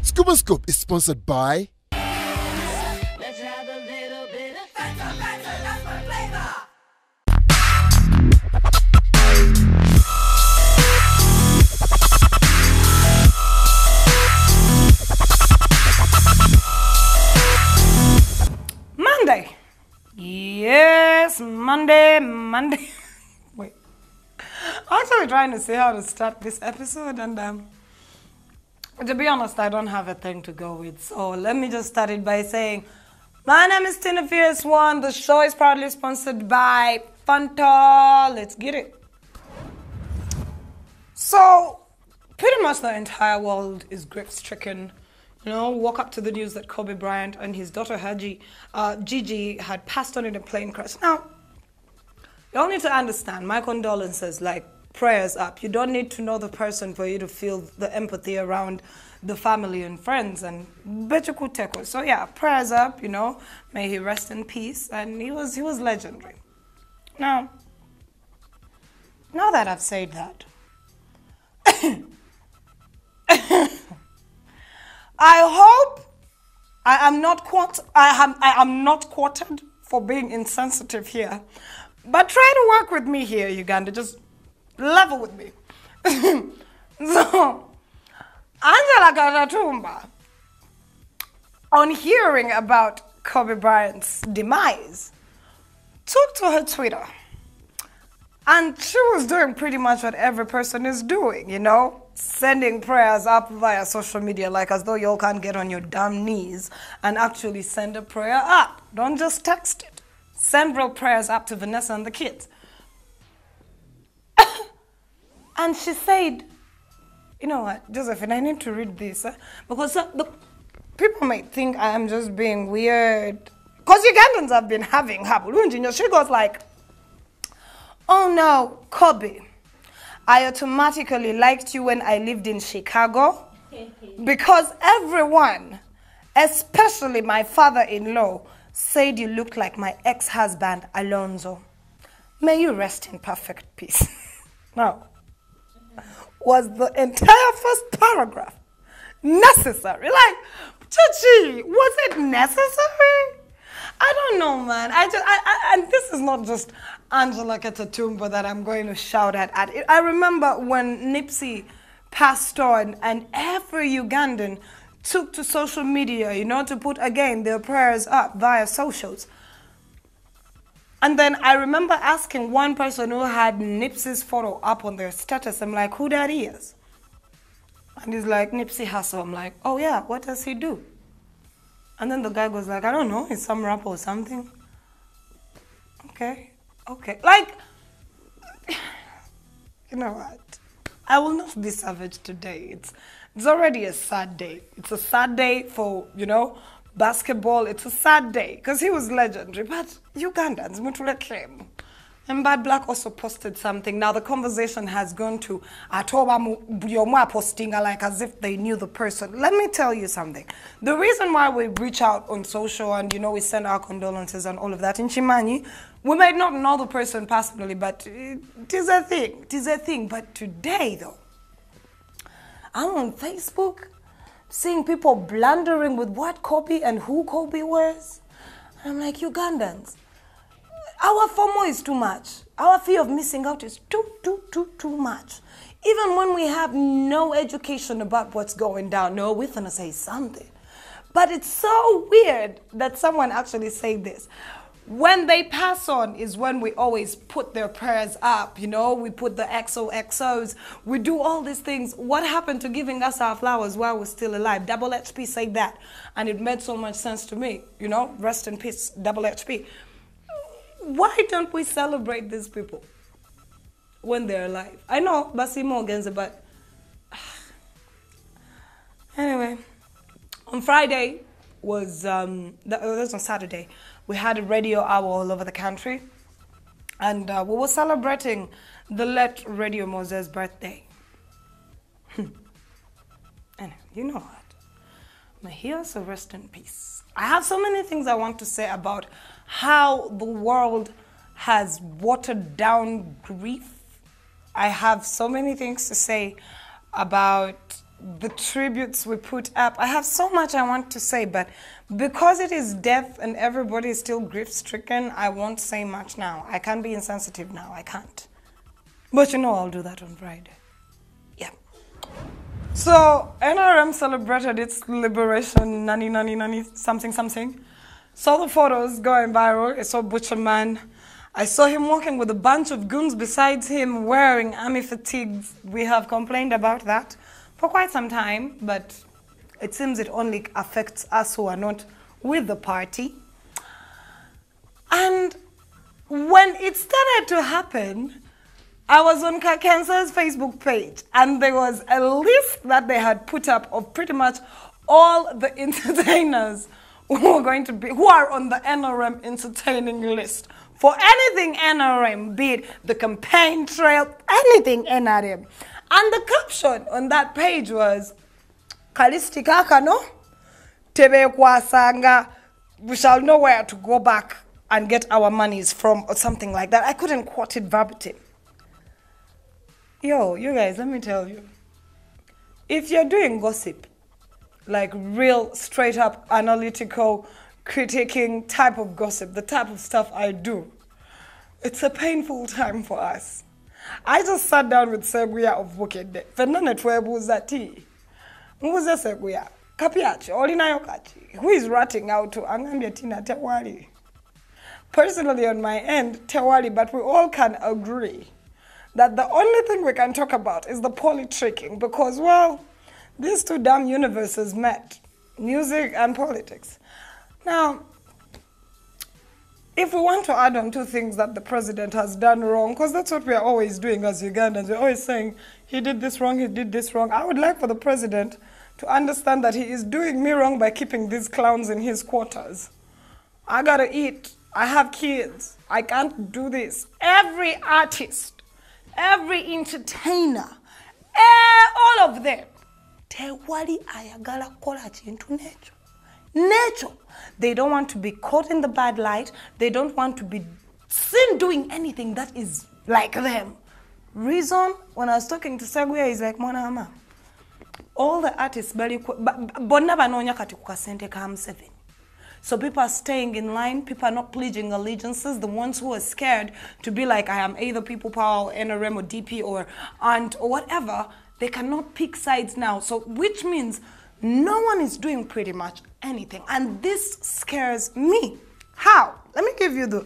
Scuba Scope is sponsored by Let's have a little bit of flavor. Monday. Yes, Monday. Wait. I'm actually trying to see how to start this episode, and to be honest, I don't have a thing to go with. So let me just start it by saying, my name is Tina Fierce One. The show is proudly sponsored by Fanta. Let's get it. So, pretty much the entire world is grief-stricken. You know, woke up to the news that Kobe Bryant and his daughter Gigi had passed on in a plane crash. Now, you all need to understand, my condolences, like prayers up. You don't need to know the person for you to feel the empathy around the family and friends, and betukuteko. So yeah, prayers up, you know, may he rest in peace. And he was legendary. Now that I've said that, I hope I am not quoted for being insensitive here, but try to work with me here, Uganda. Just level with me. So, Angela Katatumba, on hearing about Kobe Bryant's demise, took to her Twitter, and she was doing pretty much what every person is doing, you know, sending prayers up via social media, like as though you all can't get on your damn knees and actually send a prayer up. Don't just text it. Send real prayers up to Vanessa and the kids. And she said, you know what, Josephine, I need to read this, because the people might think I am just being weird. Because Ugandans have been having habulunji. She goes like, oh no, Kobe, I automatically liked you when I lived in Chicago because everyone, especially my father-in-law, said you looked like my ex-husband, Alonzo. May you rest in perfect peace. Now, was the entire first paragraph necessary? Like, Chichi, was it necessary? I don't know, man. And this is not just Angela Katatumba that I'm going to shout at. I remember when Nipsey passed on, and every Ugandan took to social media, you know, to put, again, their prayers up via socials. And then I remember asking one person who had Nipsey's photo up on their status, I'm like, who that is? And he's like, Nipsey Hussle. I'm like, oh yeah, what does he do? And then the guy goes like, I don't know, he's some rapper or something. Okay. Like, you know what? I will not be savage today. It's already a sad day. It's a sad day for, you know, basketball. It's a sad day because he was legendary. But Ugandans, mutuleke. And Bad Black also posted something. Now the conversation has gone to Atoba Yomwa posting like as if they knew the person. Let me tell you something. The reason why we reach out on social and, you know, we send our condolences and all of that in Chimanyi, we might not know the person personally, but it is a thing. It is a thing. But today, though, I'm on Facebook seeing people blundering with what Kobe and who Kobe was. And I'm like, Ugandans, our FOMO is too much. Our fear of missing out is too much. Even when we have no education about what's going down, no, we're gonna say something. But it's so weird that someone actually said this. When they pass on is when we always put their prayers up, you know, we put the XOXOs, we do all these things. What happened to giving us our flowers while we're still alive? Double HP said that, and it made so much sense to me, you know, rest in peace, Double HP. Why don't we celebrate these people when they're alive? I know, Basi Morgan's, but anyway, on Friday that was on Saturday, we had a radio hour all over the country, and we were celebrating the late Radio Moses' birthday. Anyway, you know what? May he also rest in peace. I have so many things I want to say about how the world has watered down grief. I have so many things to say about the tributes we put up. I have so much I want to say, but because it is death and everybody is still grief-stricken, I won't say much now. I can't be insensitive now. I can't. But you know I'll do that on Friday. Yeah. So NRM celebrated its liberation, nani, something. Saw the photos going viral. I saw Butcher Man. I saw him walking with a bunch of goons besides him wearing army fatigues. We have complained about that for quite some time, but it seems it only affects us who are not with the party. And when it started to happen, I was on Kakensa's Facebook page, and there was a list that they had put up of pretty much all the entertainers who are on the NRM entertaining list. For anything NRM, be it the campaign trail, anything NRM. And the caption on that page was, Kalistika kano, tebe kwasanga, we shall know where to go back and get our monies from, or something like that. I couldn't quote it verbatim. Yo, you guys, let me tell you. If you're doing gossip, like real straight up analytical critiquing type of gossip, the type of stuff I do, it's a painful time for us. I just sat down with Seguya of Wukede. Fernanda Twebuza T. Muza Seguya. Kapiachi, Olina Yokachi. Who is ratting out to Angambia Tina Tewali? Personally, on my end, Tewali, but we all can agree that the only thing we can talk about is the politicking, because, well, these two damn universes met, music and politics. Now, if we want to add on two things that the president has done wrong, because that's what we are always doing as Ugandans, we're always saying, he did this wrong, he did this wrong. I would like for the president to understand that he is doing me wrong by keeping these clowns in his quarters. I gotta eat, I have kids, I can't do this. Every artist, every entertainer, all of them, tewali ayagala kola chintu necho. Nature. They don't want to be caught in the bad light. They don't want to be seen doing anything that is like them. Reason, when I was talking to Seguya, he's like, Mwana ama, all the artists, bonna banonya kati kukasente ka M7. So people are staying in line, people are not pledging allegiances. The ones who are scared to be like, I am either People Power, or NRM, or DP, or ANT, or whatever, they cannot pick sides now. So, which means no one is doing pretty much anything. And this scares me. How? Let me give you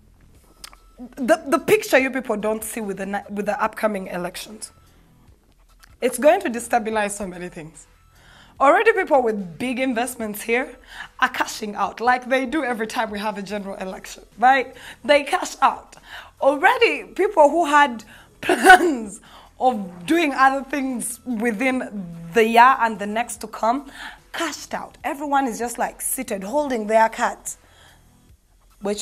the picture you people don't see with the upcoming elections. It's going to destabilize so many things. Already people with big investments here are cashing out, like they do every time we have a general election, right? They cash out. Already people who had plans of doing other things within the year and the next to come, cashed out. Everyone is just like seated, holding their cards. Now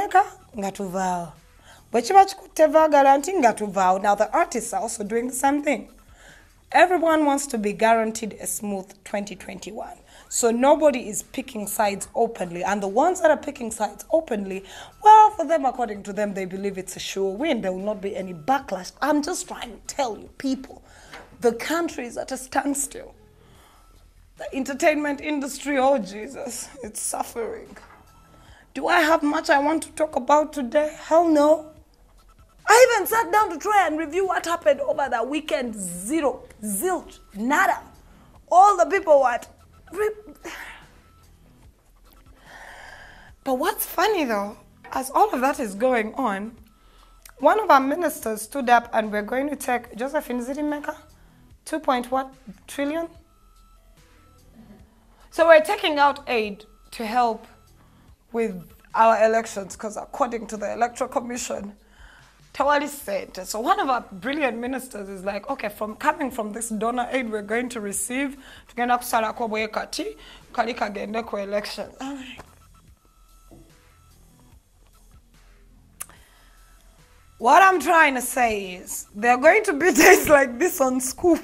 the artists are also doing the same thing. Everyone wants to be guaranteed a smooth 2021. So nobody is picking sides openly. And the ones that are picking sides openly, well, for them, according to them, they believe it's a sure win. There will not be any backlash. I'm just trying to tell you, people, the country is at a standstill. The entertainment industry, oh Jesus, it's suffering. Do I have much I want to talk about today? Hell no. I even sat down to try and review what happened over the weekend. Zero, zilch, nada. All the people were But what's funny though, as all of that is going on, one of our ministers stood up and we're going to take, Josephine Zirimeka, 2.1 trillion? So we're taking out aid to help with our elections because according to the Electoral Commission, Tawali said, so one of our brilliant ministers is like, okay, coming from this donor aid we're going to receive, tugenda kusala ko bwekati, kali kagende ku election. What I'm trying to say is, there are going to be days like this on Scoop.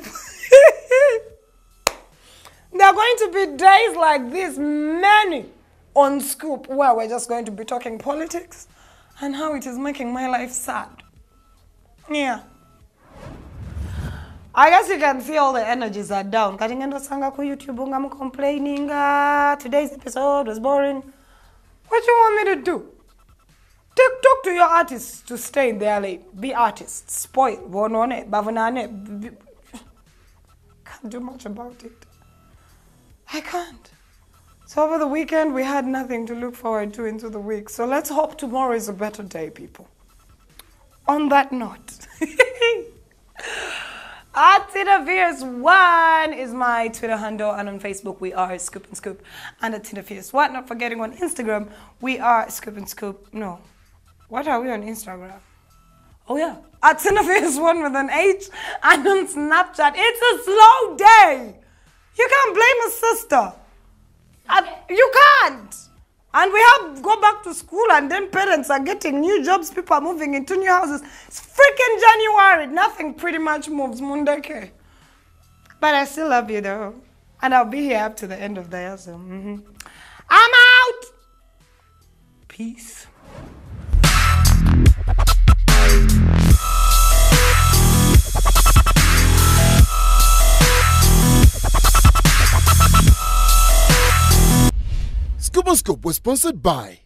There are going to be days like this, many, on Scoop, where we're just going to be talking politics and how it is making my life sad. Yeah. I guess you can see all the energies are down. Katingendo sanga ku YouTube I'm complaining. Today's episode was boring. What do you want me to do? Talk to your artists to stay in their lane. Be artists. Spoil. Wonone. Bavunane. Can't do much about it. I can't. So over the weekend, we had nothing to look forward to into the week. So let's hope tomorrow is a better day, people. On that note. @TinaFierce1 is my Twitter handle, and on Facebook we are Scoop and Scoop, and @TinaFierce1. Not forgetting on Instagram we are Scoop and Scoop. No, what are we on Instagram? Oh yeah, @TinaFierce1 with an H, and on Snapchat it's a slow day. You can't blame a sister. You can't. And we have go back to school, and then parents are getting new jobs. People are moving into new houses. It's freaking January. Nothing pretty much moves. Mundeke. But I still love you though. And I'll be here up to the end of the year. So, I'm out. Peace. Scoop and Scoop was sponsored by